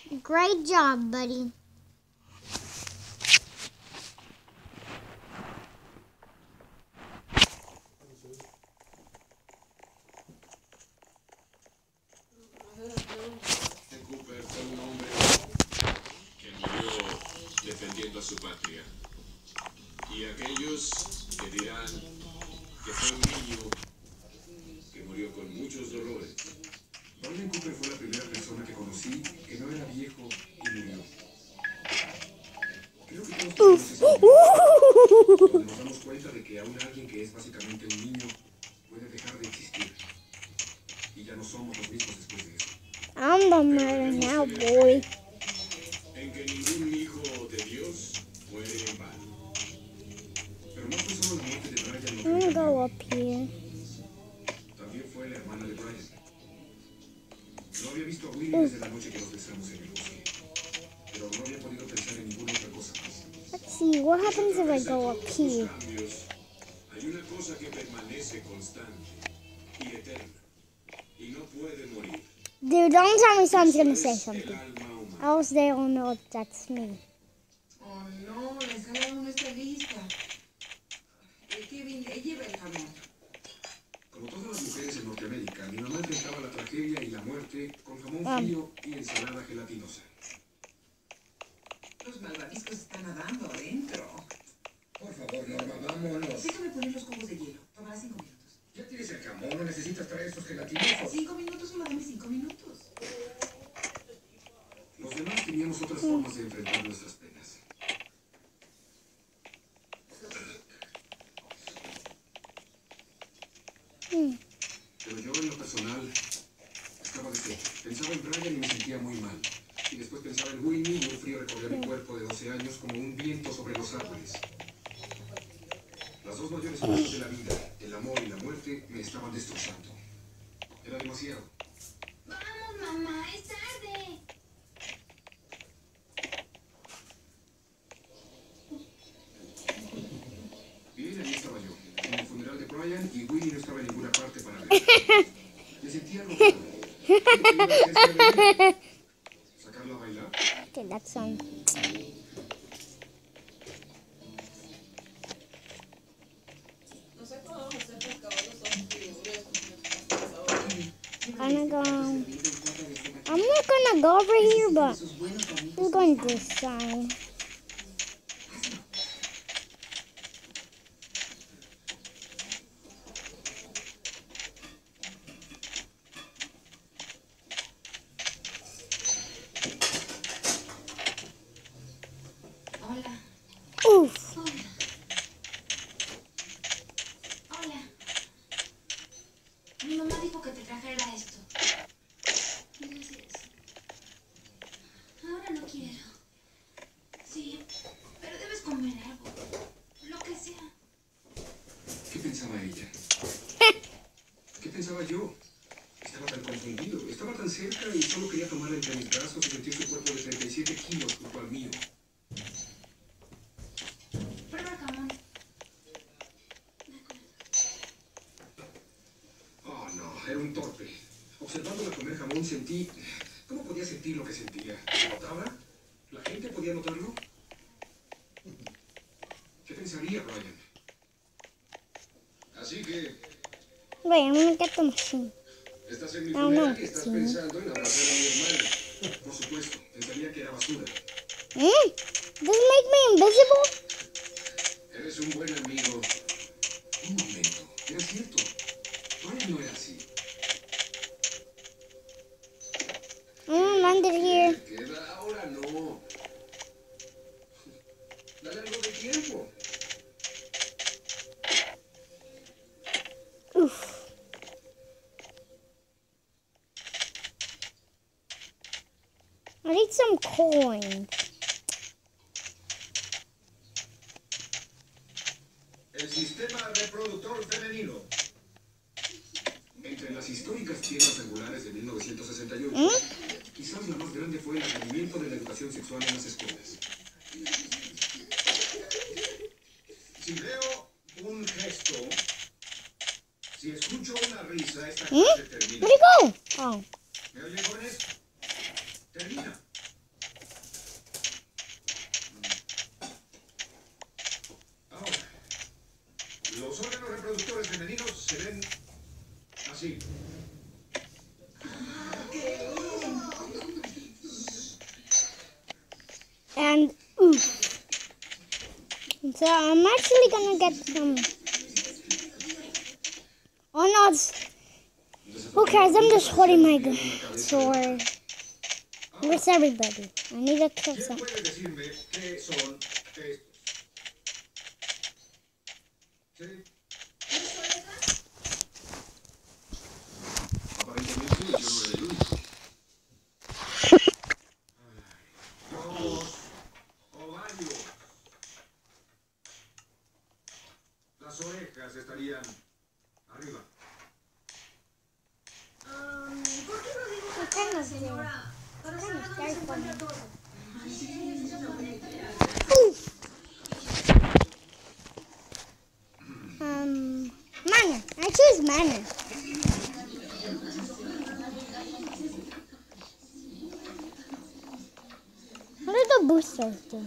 Great job, buddy. Cooper fue un hombre que murió defendiendo a su patria. Y aquellos que dirán que fue un niño que murió con muchos dolores. Brian Cooper fue la primera persona que conocí que no era viejo y murió. Creo que todos tenemos ese momento donde nos damos cuenta de que aún alguien que es básicamente un niño puede dejar de existir. Y ya no somos los mismos después de eso. I'm the murder now, boy. En que ningún hijo de Dios muere en vano. Pero no fue solo la muerte de Brian lo que I'm me gonna cambió. go up here. También fue la hermana de Brian. No había visto a Winnie desde la noche que nos besamos en el bosque. Pero no había podido pensar en ninguna otra cosa más. Let's see, what happens if I go up Todos here? los cambios, hay una cosa que permanece constante y eterna. Y no puede morir. Dude, don't tell me someone's gonna Es say el something. alma humana. Else they don't know if that's me. Oh, no, la ensalada no está lista. Kevin, lleva el jamón. Como todas las mujeres en Norteamérica, mi mamá enfrentaba la tragedia y la muerte con jamón frío y ensalada gelatinosa. Los malvaviscos están nadando adentro. Por favor, Norma, vámonos. Déjame poner los cubos de hielo. Tomará 5 minutos. Ya tienes el jamón, no necesitas traer estos gelatinosos. 5 minutos, solo dame 5 minutos. Los demás teníamos otras formas de enfrentar nuestras penas. Pero yo, en lo personal, estaba deshecho. Pensaba en Brian y me sentía muy mal. Y después pensaba en Winnie y un frío recorría mi cuerpo de 12 años como un viento sobre los árboles. Las dos mayores fuerzas de la vida, el amor y la muerte, me estaban destrozando. Era demasiado. Vamos, mamá, es tarde. Bien, ahí estaba yo, en el funeral de Brian y Winnie no estaba en ninguna parte para ver. Me sentía arrojado. ¿Qué iba a hacer si la veía? ¿Sacarla a bailar? Okay, that song. No sé cómo vamos a hacer para acabar los ojos figuras como ahora. I'm gonna go. I'm not gonna go over here, but I'm going this side. Hola, Oof. hola. Hola. Mi mamá dijo que te trajera esto. Gracias. Ahora no quiero. Sí, pero debes comer algo. Lo que sea. ¿Qué pensaba ella? ¿Qué pensaba yo? Estaba tan confundido, estaba tan cerca y solo quería tomarla entre mis brazos y sentir su cuerpo de 37 kilos junto al mío. Prueba el jamón. De acuerdo. Oh, no, era un torpe. Observándola comer jamón sentí... ¿Cómo podía sentir lo que sentía? ¿Se notaba? ¿La gente podía notarlo? ¿Qué pensaría Brian? Así que Wait, I'm gonna get the machine. estás en mi No, funeral no, y estás sí. pensando en abrazar a mi hermana. Por supuesto, pensaría que era basura. Does it make me invisible? Eres un buen amigo. Un momento, era cierto. Brian no era así. I'm gonna land it here. Queda ahora no. Dale algo de tiempo. Oof. I need some coins. El sistema reproductor femenino. Entre las históricas tiendas regulares de 1968, quizás la más grande fue el atrevimiento de la educación sexual en las escuelas. Si veo un gesto, si escucho una risa, esta clase termina. Where'd he go? Oh. ¿Me oyen, jóvenes? Termina. And oof. So I'm actually gonna get some. Oh no, who cares? I'm just holding my sword. Where's everybody? I need to kill ¿Quién some. puede decirme qué son estos? ¿Sí? Aparentemente yo no era el único. Los ovarios. Las orejas estarían arriba. ¿Por qué no dibuja a la señora? Para saber dónde se encuentra todo. Mana. I choose mana. What do the boosters do?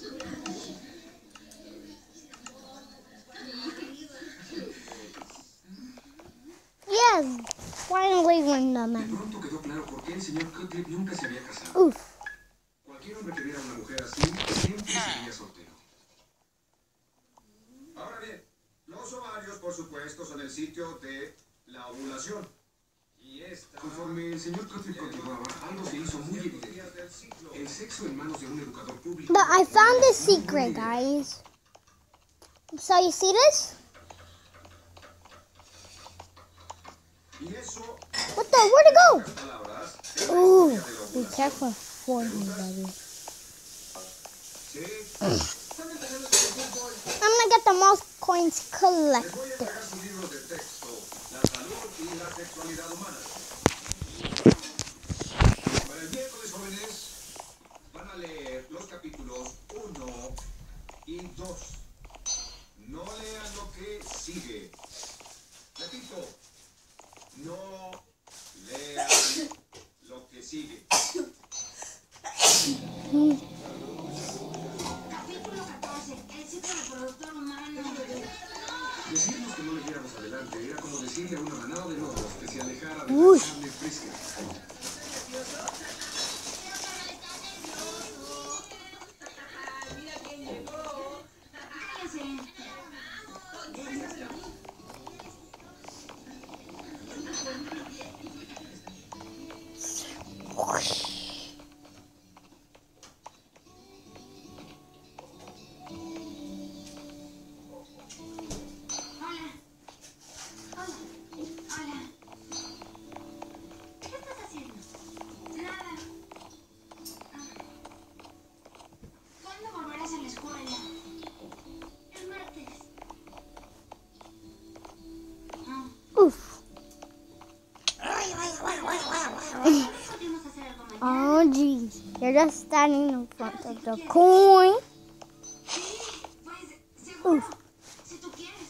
Yes, finally win the De man. pronto quedó claro por qué el señor Cutcliffe nunca se había casado. Oof. Cualquier hombre que viera a una mujer así siempre sería soltero. Ahora bien, los ovarios, por supuesto, son el sitio de la ovulación. Y esta... Conforme el señor Cutcliffe continuaba, algo se hizo muy evidente. El sexo en manos de un educador público. But I found the secret, guys. So you see this? Y eso, What the? Where'd it go? palabras, Ooh, be careful for me, buddy. sí. I'm gonna get the most coins Les voy a collected. entregar sus libros de texto, La salud y la sexualidad humana. Para el miércoles, jóvenes, van a leer los capítulos 1 y 2. No lean lo que sigue. Repito, no lean lo que sigue. Capítulo 14. El ciclo reproductor humano. Decirnos que no leyéramos adelante era como decirle a una manada de lobos que se alejara de Uy. la carne fresca. Mira quién llegó. Cállense. Hola. Hola. Hola. ¿Qué estás haciendo? Nada. ¿Cuándo volverás a la escuela? El martes. Oof. ¿Podemos hacer algo mañana? Oh, jeez. You're just standing in front of the coin. Sí, pues, seguro. Uf. Si tú quieres.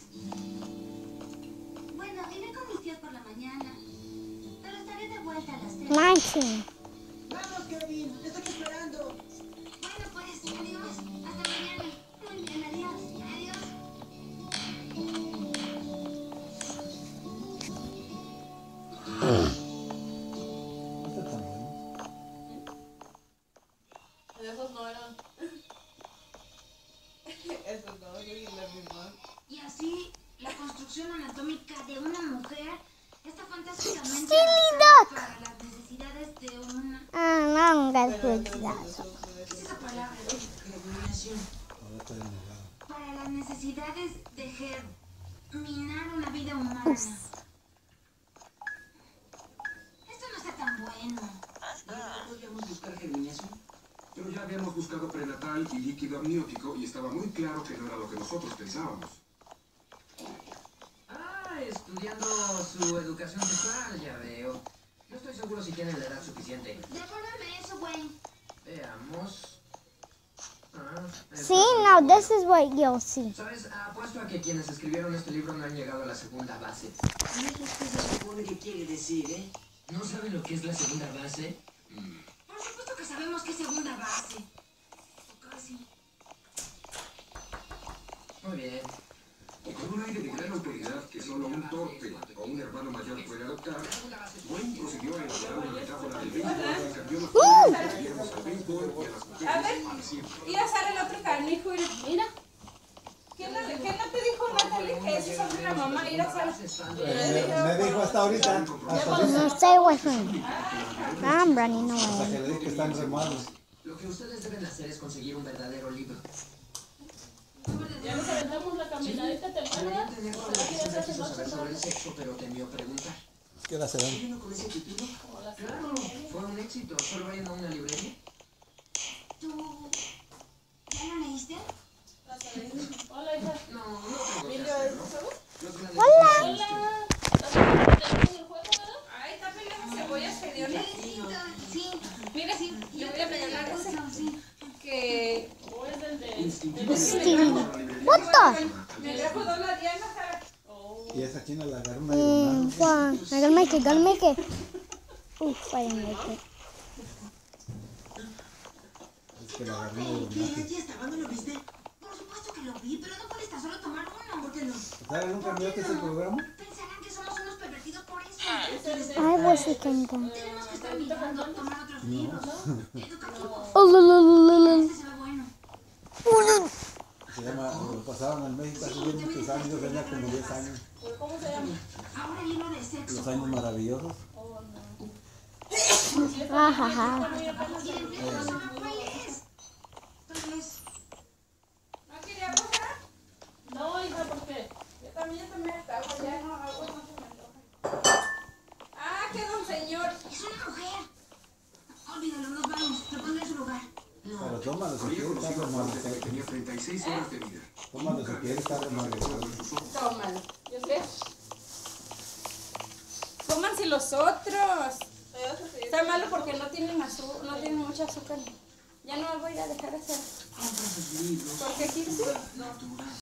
Bueno, iré con mis tíos por la mañana. Pero estaré de vuelta a las 3. 19. Vamos, Kevin, te estoy esperando. Bueno, pues, adiós. Hasta mañana. Muy bien, adiós. Adiós. Esos no eran. Esos no, yo vi la misma. Y así, la construcción anatómica de una mujer está fantásticamente Silly adaptada duck. para las necesidades de una... No, that's good. ¿Qué es esa palabra? Para las necesidades de germinar una vida humana. Esto no está tan bueno. ¿Podríamos buscar germinación? Pero ya habíamos buscado prenatal y líquido amniótico y estaba muy claro que no era lo que nosotros pensábamos. Estudiando su educación sexual, ya veo. No estoy seguro si tienen la edad suficiente. Devuélveme eso, Wayne. Veamos. See, now this is what you'll see. ¿Sabes? Apuesto a que quienes escribieron este libro no han llegado a la segunda base. ¿Y eso qué se supone que quiere decir, eh? ¿No saben lo que es la segunda base? Por supuesto que sabemos que es segunda base. O casi. Muy bien. Y con un aire de gran autoridad que solo un torpe o un hermano mayor puede adoptar, Wayne procedió a elaborar una metáfora del béisbol del cambió la forma en que vemos al béisbol y a las mujeres A ver, para siempre. ir a hacer el otro canijo. Mira. ¿Qué no te dijo Natalie que eso es sobre la mamá? Ir a hacer. Me dijo hasta ahorita, No, stay away from me. I'm running hasta away. que le dije que están remados. Lo que ustedes deben hacer es conseguir un verdadero libro. Ya nos aventamos la caminadita Deberían temprana. tener todo lo que siempre quiso saber sobre el sexo, pero temió preguntar. ¿Qué hora serán? ¿Vino con ese título? Claro, fue un éxito. Solo vayan a una librería. ¿Tú ya lo leíste? Hola, hija. No tengo que ¿Video hacerlo. de juego? Los grandes Hola. ¿Estás en el juego, verdad? Ay, tápenle las cebollas que dio la. Sí. Mira, sí, le voy a regalar ese. Que. ¿O es el de. Steven. What the? Me trajo dos la Diana, Sara. Y esa china la agarró una diagonal. Wow. I gotta make it. Oof, I didn't make it. Es que la agarró una ¿Qué? diagonal. ¿Ya estaba? ¿No lo viste? Por supuesto que lo vi, pero no puedes tan solo tomar uno. ¿Por qué no? ¿Sara, nunca miraste ese programa? Pensarán que somos unos pervertidos por eso. I was thinking that. Tenemos que estar mirando, tomar otros libros, educativos. Oh, lulululul. Este se ve bueno. Se llama, lo pasaban en México hace bien muchos años, yo tenía como 10 años. ¿Cómo se llama? Ahora el libro de sexo. Los años maravillosos. Ajaja. Y el empleo no sabe cuál es. Tal vez. ¿No quería pasar? No, hija, ¿por qué? Yo también estaba ya, no, agua no se me antoja. Ah, qué don señor. Es una mujer. Olvídalo, nos vamos. Te pondré en su lugar. Pero tómalo si Había quieres, está conocido a Juan desde que remado. tenía 36 horas de vida. Tómalo si quieres, está remado. Tómalo. Yo sé. Cómanse los otros. Está malo porque no tienen mucho azúcar. Ya no voy a ir a dejar hacer. Compra sus libros. Porque aquí sí. Natural.